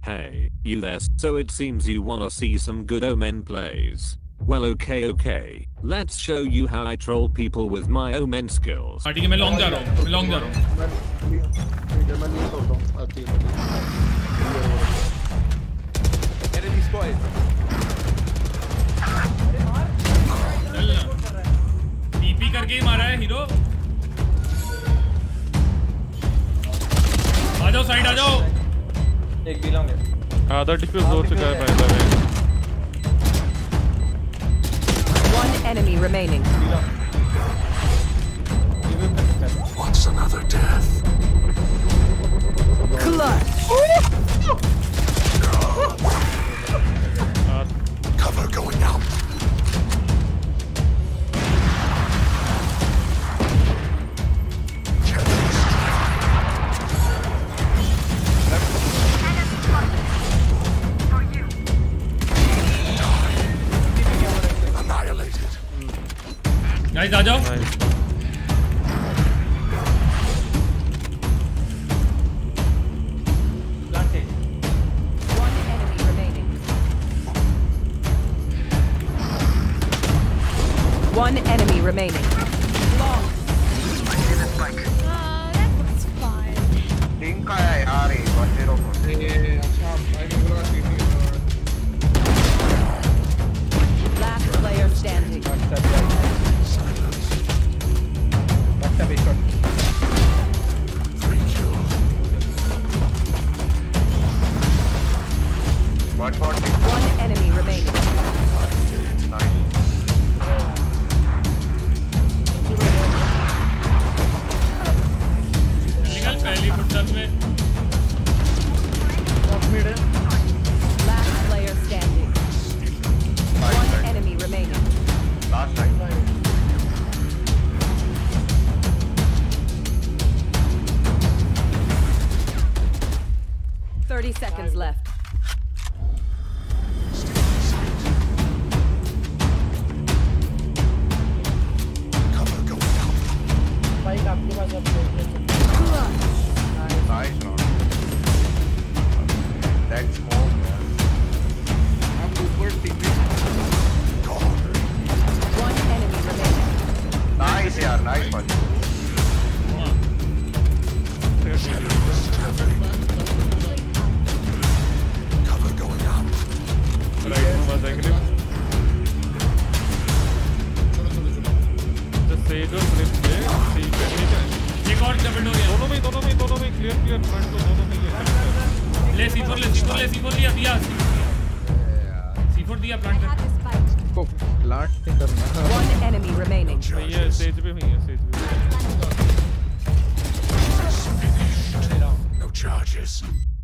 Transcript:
Hey, you there? So it seems you wanna see some good Omen plays. Well, okay. Let's show you how I troll people with my Omen skills. ठीक है मैं long जा रहा हूँ Enemy spotted. TP करके ही मारा है hero आ जाओ साइड आ जाओ एक भी लॉन्ग है आधा डिफ्यूज हो चुका है पहले में One enemy remaining. What's another death? Clutch. Cover going out. Guys आ जाओ One enemy remaining. One enemy remaining. Long. That was fun. Team का है यार ये 1-0 अच्छा भाई बोला टीटी Last player standing. One enemy remaining. निकल पहली फुटबॉल में Last player standing. One enemy remaining. Last time 30 seconds left. Cover going out. Nice rod that's more हम ऊपर टीटी One enemy remaining. नाइस यार nice one Cover going out. Right में मत आएंगे जस्ट से जो फ्लिप पे सी पे ठीक है एक और डबल डोर है दोनों में क्लियर फ्रंट तो दोनों में ले C4 दिया C4 दिया प्लांट को प्लांट नहीं करना One enemy remaining. ये स्टेज पे हुई है स्टेज पे No charges.